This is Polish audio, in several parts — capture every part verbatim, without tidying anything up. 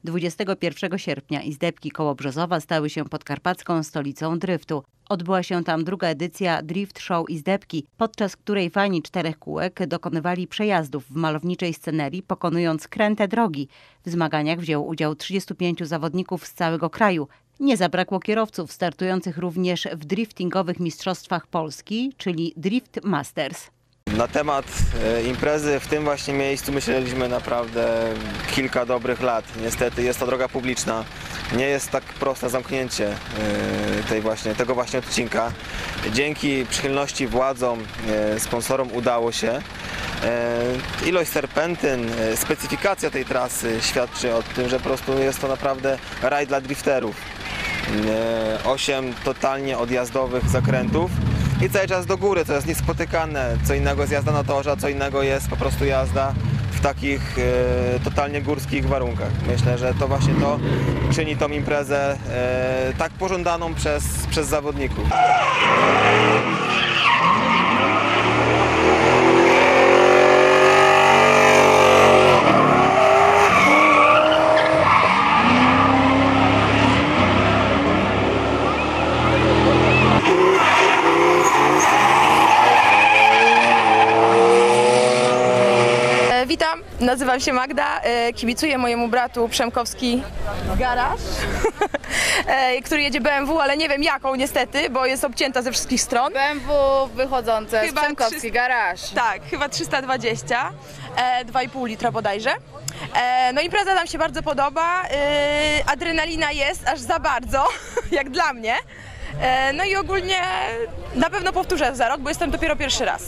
dwudziestego pierwszego sierpnia Izdebki koło Brzozowa stały się podkarpacką stolicą driftu. Odbyła się tam druga edycja Drift Show Izdebki, podczas której fani czterech kółek dokonywali przejazdów w malowniczej scenerii, pokonując kręte drogi. W zmaganiach wzięło udział trzydziestu pięciu zawodników z całego kraju. Nie zabrakło kierowców startujących również w driftingowych mistrzostwach Polski, czyli Drift Masters. Na temat imprezy w tym właśnie miejscu myśleliśmy naprawdę kilka dobrych lat. Niestety jest to droga publiczna. Nie jest tak proste zamknięcie tej właśnie, tego właśnie odcinka. Dzięki przychylności władzom, sponsorom udało się. Ilość serpentyn, specyfikacja tej trasy świadczy o tym, że po prostu jest to naprawdę raj dla drifterów. Osiem totalnie odjazdowych zakrętów i cały czas do góry, co jest niespotykane. Co innego jest jazda na torze, a co innego jest po prostu jazda w takich e, totalnie górskich warunkach. Myślę, że to właśnie to czyni tą imprezę e, tak pożądaną przez, przez zawodników. Witam, nazywam się Magda, kibicuję mojemu bratu Przemkowski Garaż, który jedzie B M W, ale nie wiem jaką niestety, bo jest obcięta ze wszystkich stron. B M W wychodzące chyba z Przemkowski trzysta, Garaż. Tak, chyba trzysta dwadzieścia, dwa i pół litra bodajże. No impreza nam się bardzo podoba, adrenalina jest aż za bardzo, jak dla mnie. No i ogólnie na pewno powtórzę za rok, bo jestem dopiero pierwszy raz.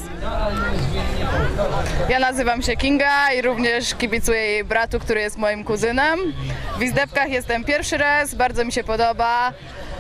Ja nazywam się Kinga i również kibicuję jej bratu, który jest moim kuzynem. W Izdebkach jestem pierwszy raz, bardzo mi się podoba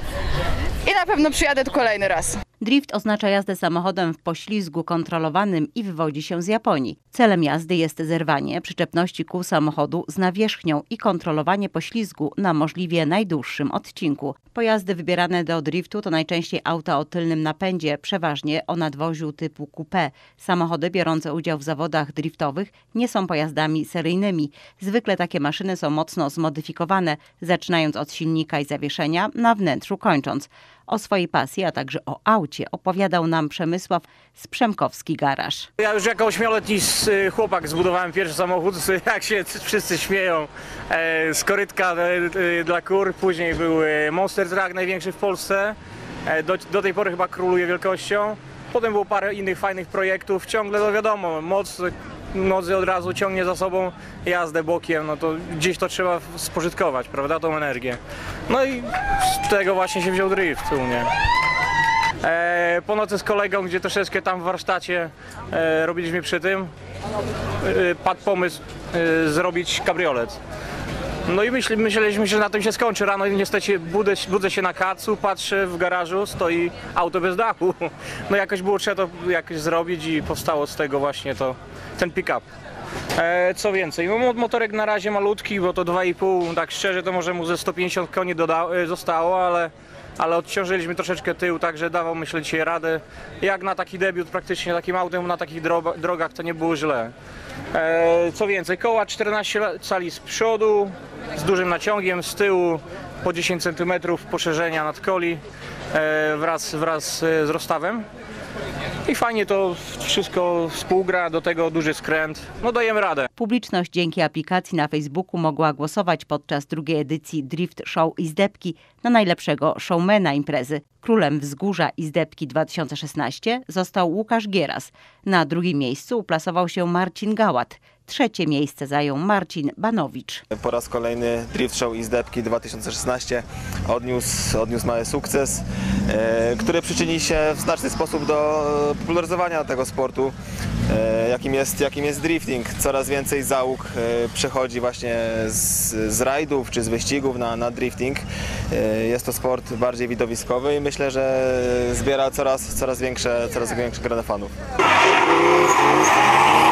i na pewno przyjadę tu kolejny raz. Drift oznacza jazdę samochodem w poślizgu kontrolowanym i wywodzi się z Japonii. Celem jazdy jest zerwanie przyczepności kół samochodu z nawierzchnią i kontrolowanie poślizgu na możliwie najdłuższym odcinku. Pojazdy wybierane do driftu to najczęściej auta o tylnym napędzie, przeważnie o nadwoziu typu coupé. Samochody biorące udział w zawodach driftowych nie są pojazdami seryjnymi. Zwykle takie maszyny są mocno zmodyfikowane, zaczynając od silnika i zawieszenia, na wnętrzu kończąc. O swojej pasji, a także o aucie opowiadał nam Przemysław z Przemkowski Garaż. Ja już jako ośmioletni chłopak zbudowałem pierwszy samochód, jak się wszyscy śmieją, z korytka dla kur. Później był Monster Truck, największy w Polsce. Do, do tej pory chyba króluje wielkością. Potem było parę innych fajnych projektów. Ciągle, no wiadomo, moc, moc od razu ciągnie za sobą jazdę bokiem, no to gdzieś to trzeba spożytkować, prawda, tą energię. No i z tego właśnie się wziął drift u mnie. E, po nocy z kolegą, gdzie troszeczkę tam w warsztacie e, robiliśmy przy tym, e, padł pomysł e, zrobić kabriolet. No i myśl, myśleliśmy, że na tym się skończy. Rano niestety budzę, budzę się na kacu, patrzę w garażu, stoi auto bez dachu. No jakoś było trzeba to jakoś zrobić i powstało z tego właśnie to, ten pick-up. E, co więcej, no, motorek na razie malutki, bo to dwa i pół, tak szczerze to może mu ze sto pięćdziesiąt koni doda, e, zostało, ale, ale odciążyliśmy troszeczkę tył, także dawał myślę dzisiaj radę. Jak na taki debiut praktycznie takim autem na takich dro drogach to nie było źle. E, co więcej, koła czternaście cali z przodu, z dużym naciągiem, z tyłu po dziesięć centymetrów poszerzenia nadkoli e, wraz, wraz z rozstawem. I fajnie to wszystko współgra, do tego duży skręt, no dajemy radę. Publiczność dzięki aplikacji na Facebooku mogła głosować podczas drugiej edycji Drift Show Izdebki na najlepszego showmana imprezy. Królem Wzgórza Izdebki dwa tysiące szesnaście został Łukasz Gieras. Na drugim miejscu uplasował się Marcin Gałat. Trzecie miejsce zajął Marcin Banowicz. Po raz kolejny Drift Show Izdebki dwa tysiące szesnaście odniósł, odniósł mały sukces, e, który przyczyni się w znaczny sposób do popularyzowania tego sportu, e, jakim jest, jakim jest drifting. Coraz więcej załóg e, przechodzi właśnie z, z rajdów czy z wyścigów na, na drifting. E, jest to sport bardziej widowiskowy i myślę, że zbiera coraz, coraz większe, coraz większe grono fanów.